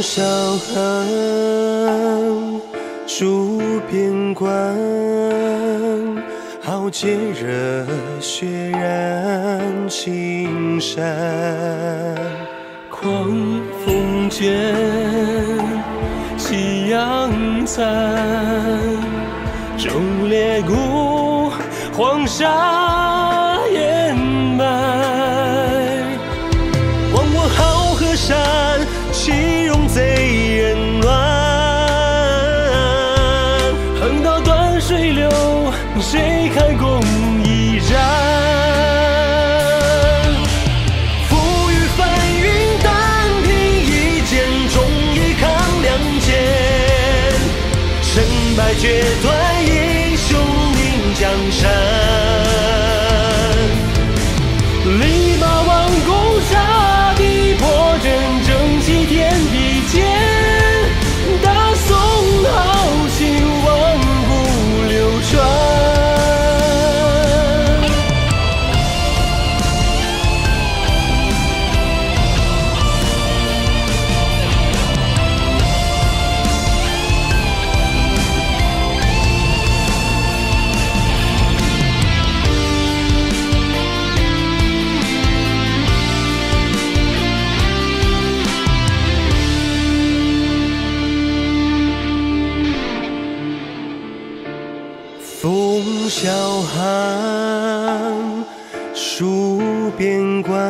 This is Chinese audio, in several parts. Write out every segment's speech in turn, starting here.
小巷，戍边关，豪杰热血燃青山。 狂风卷，夕阳残，忠烈骨，黄沙掩埋。 忘我好河山，岂容贼人乱？ 横刀断水流，谁看公义燃？ 负隅翻云，单凭一剑，忠义抗两剑。胜败决断，英雄名江山。 立马王攻杀敌，破阵正气天地间。大宋豪情万古流传。 风萧寒，戍边关，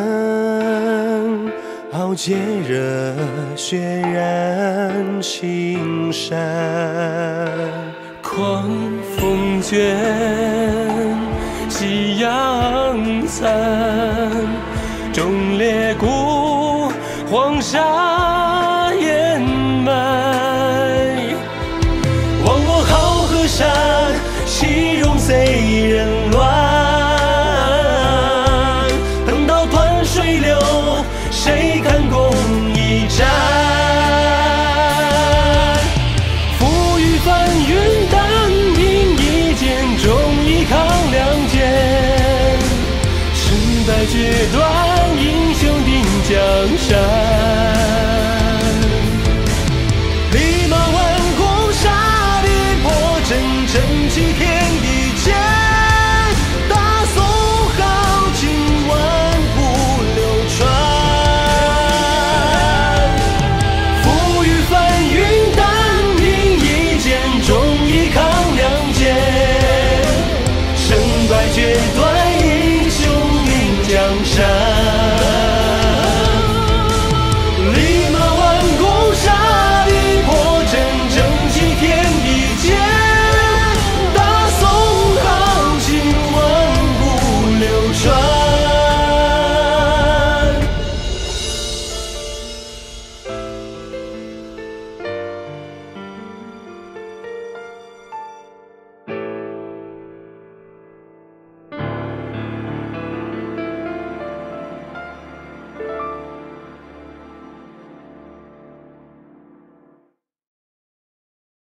豪杰热血燃青山。 狂风卷，夕阳残，忠烈骨，黄沙掩埋。 忘我好河山，岂容贼人乱？横刀断水流，谁看公义战？ 负隅翻云，单凭一剑，忠义抗两剑。胜败决断，英雄定江山。 立马挽弓杀敌，破阵正气天